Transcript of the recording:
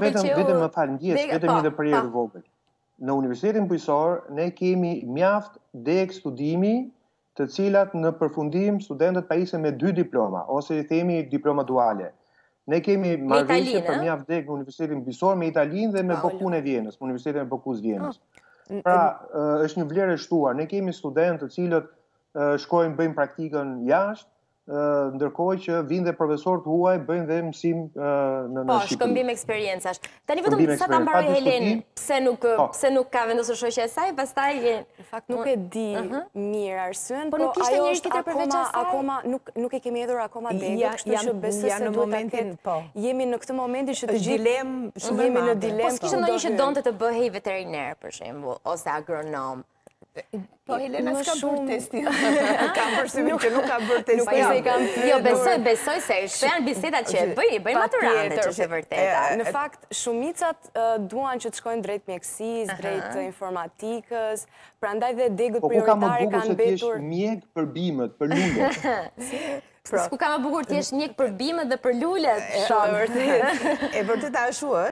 Vetëm më falë, vetëm një ndërprerje të vogël. Në Universitetin Bujqësor ne kemi mjaft deg studimi të cilat në përfundim studentët pajisen me 2 diploma, ose i themi diploma duale. Ne kemi marrëveshje për mjaft deg në Universitetin Bujqësor me Italinë dhe me Bokun e Vjenës, me Universitetin e Bokus Vjenës. Pra, është një vlerë e shtuar. Ne kemi studentë të cilët shkojnë bëjnë praktikën jashtë, ndërkohë që vinë dhe profesorët huaj bëjnë dhe mësim në Shqipëri. Shkëmbim eksperiencash. Tani vetëm sa ta mbaroj Helen, pse nuk ka vendosur shoqja e saj, pastaj në fakt nuk e di mirë arsyen, po ajo është akoma nuk e kemi hedhur akoma degë, kështu që besoj se duhet ta ketë. Jemi në këtë momentin që të gjithë jemi në dilemë. Po s'kishte ndonjë që donte të bëhej veteriner për shembull, ose agronom. Po Helena s'ka bërë testin. Kam përshtypjen që nuk ka bërë testin. Jo, besoj se janë bisedat që bëjnë maturantët, që është e vërteta. Në fakt, shumicat duan që të shkojnë drejt mjekësisë, drejt informatikës, prandaj dhe degët prioritare kanë mbetur. Po ku ka më bukur se t'jesh mjek për bimët, për lulet. Ku ka më bukur t'jesh mjek për bimët dhe për lulet? E vërtet ashtu është.